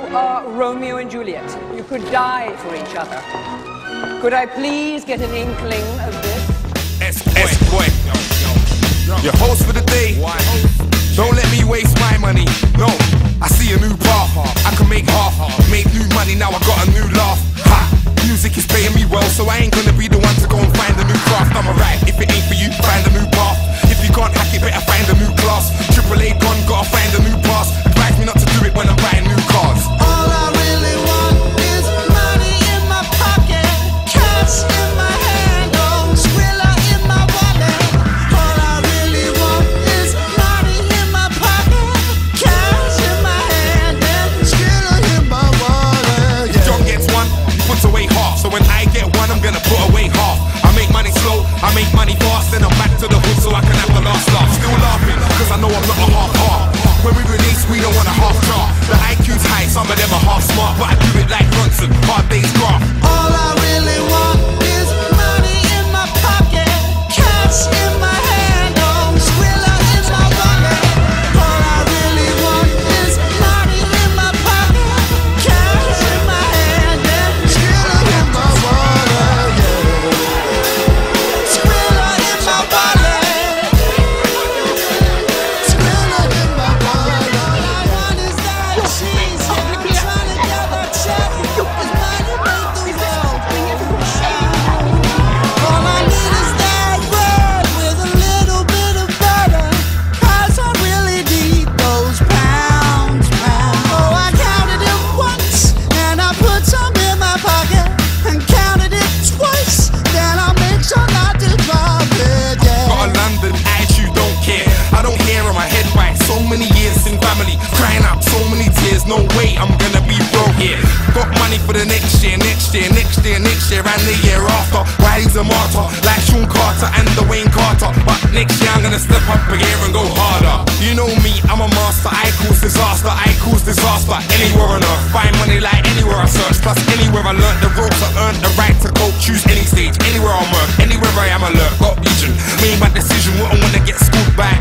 are Romeo and Juliet. You could die for each other. Could I please get an inkling of this? S-boy. Your host for the day. Don't let me waste my money. No, I see a new path. I can make half, make new money. Now I got a new laugh. Ha! Music is paying me well, so I ain't gonna be the one to go and find a new craft. I'm alright. If it ain't for you, find a new path. If you can't hack it, better find a new class. Triple A gone, gotta find a new pass. Advise me not to do it when I'm buying new cars. All I really want is money in my pocket, cash in my hand, oh, Skrilla in my wallet. All I really want is money in my pocket, cash in my hand, and Skrilla in my wallet. If John gets one, he puts away half. So when I get one, I'm gonna put away half. I make money slow, I make money fast, then I'm back to the hood so I can have the last laugh. Still laughing, cause I know I'm not a half-heart. When we release, we don't want a half-chart. The IQ's high, some of them are half-smart, but I do it like Bronson, hard day's graft. All I really want is money in my pocket, cash in my hand, oh, Skrilla in my wallet. All I really want is money in my pocket, cash in my hand, and Skrilla in my wallet. Skrilla in my wallet. Skrilla in my wallet. All I want is that cheese. I'm trying to get that check. 'Cause money make the world go round. All I need is that bread with a little bit of butter. 'Cause I really need those pounds. Oh, I counted it once and I put some in my pocket, and counted it twice, then I make sure not to drop it. Yeah. Got a London attitude, don't care. I don't hear on my head right. So many years in family, crying out so many tears. No way, I'm gonna be broke here. Got money for the next year, next year, next year, next year, and the year after. Why he's a martyr, like Sean Carter and Dwayne Carter. But next year I'm gonna step up a gear and go harder. You know me, I'm a master. I cause disaster, I cause disaster. Anywhere on earth, find money like anywhere I search. Plus anywhere I learned the ropes, I earned the right to go. Choose any stage, anywhere I'm work, anywhere I am alert. Got vision, made my decision. Wouldn't wanna get schooled by